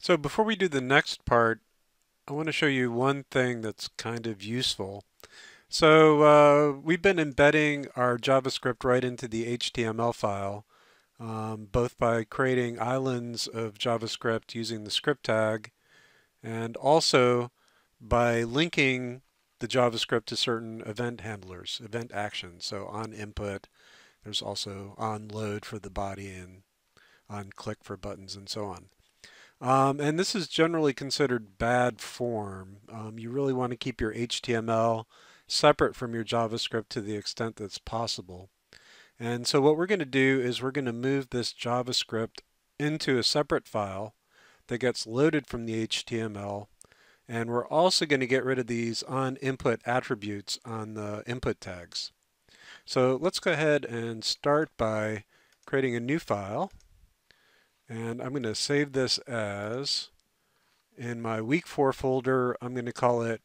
So before we do the next part, I want to show you one thing that's kind of useful. So we've been embedding our JavaScript right into the HTML file, both by creating islands of JavaScript using the script tag, and also by linking the JavaScript to certain event handlers, event actions. So on input, there's also on load for the body and on click for buttons and so on. And this is generally considered bad form. You really want to keep your HTML separate from your JavaScript to the extent that's possible. And so what we're going to do is we're going to move this JavaScript into a separate file that gets loaded from the HTML. And we're also going to get rid of these on input attributes on the input tags. So let's go ahead and start by creating a new file. And I'm going to save this as, in my week 4 folder, I'm going to call it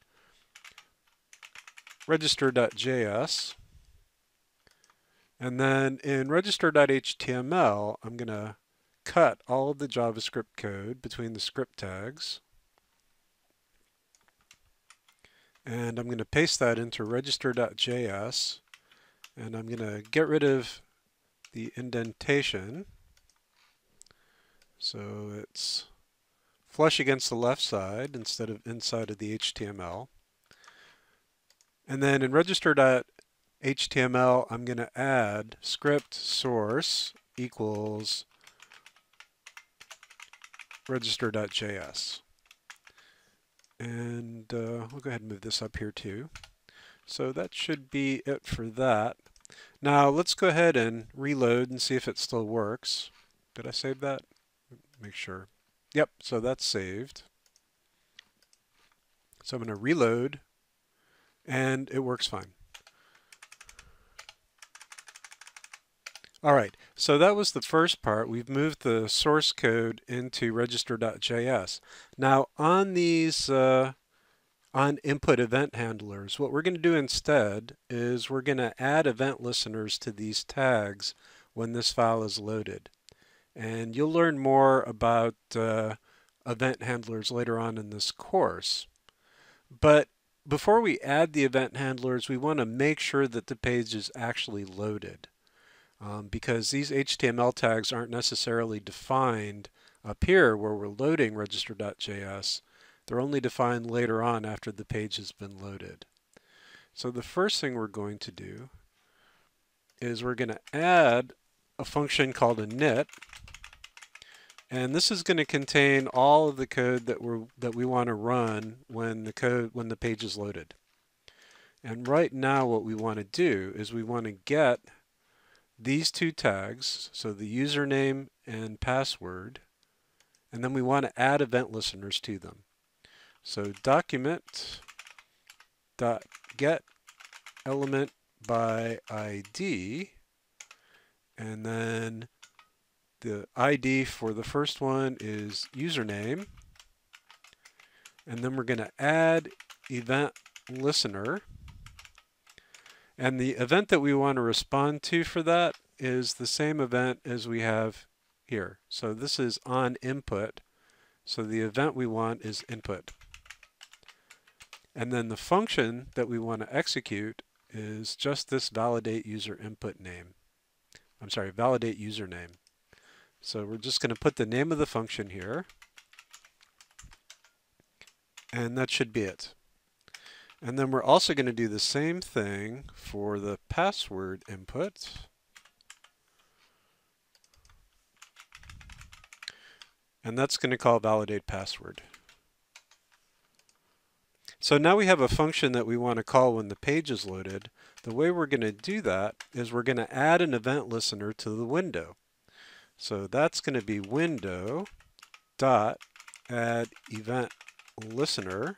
register.js. And then in register.html, I'm going to cut all of the JavaScript code between the script tags. And I'm going to paste that into register.js. And I'm going to get rid of the indentation, so it's flush against the left side instead of inside of the HTML. And then in register.html, I'm going to add script source equals register.js. And we'll go ahead and move this up here too. So that should be it for that. Now let's go ahead and reload and see if it still works. Did I save that? Make sure. Yep, so that's saved. So I'm going to reload, and it works fine. All right, so that was the first part. We've moved the source code into register.js. Now on these on input event handlers, what we're going to do instead is we're going to add event listeners to these tags when this file is loaded. And you'll learn more about event handlers later on in this course. But before we add the event handlers, we want to make sure that the page is actually loaded. Because these HTML tags aren't necessarily defined up here where we're loading register.js. They're only defined later on after the page has been loaded. So the first thing we're going to do is we're going to add a function called init. And this is going to contain all of the code that we want to run when the page is loaded. And right now what we want to do is we want to get these two tags, so the username and password, and then we want to add event listeners to them. So document.get element by ID, and then the ID for the first one is username, and then we're going to add event listener, and the event that we want to respond to for that is the same event as we have here. So this is on input, so the event we want is input. And then the function that we want to execute is just this validate user input name. I'm sorry, validate username. So we're just going to put the name of the function here, and that should be it. And then we're also going to do the same thing for the password input. And that's going to call validate password. So now we have a function that we want to call when the page is loaded. The way we're going to do that is we're going to add an event listener to the window. So that's going to be window dot add event listener,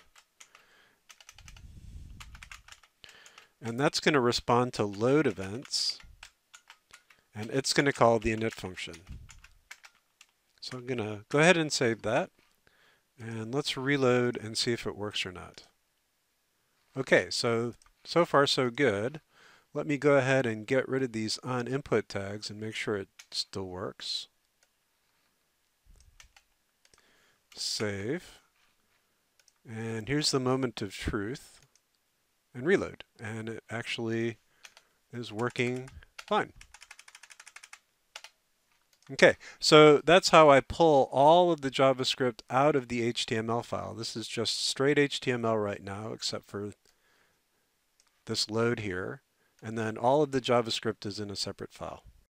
and that's going to respond to load events, and it's going to call the init function. So I'm going to go ahead and save that, and let's reload and see if it works or not. Okay, so far so good. Let me go ahead and get rid of these on input tags and make sure it still works. save, and here's the moment of truth, and reload. And it actually is working fine. Okay, so that's how I pull all of the JavaScript out of the HTML file. This is just straight HTML right now, except for this load here. And then all of the JavaScript is in a separate file.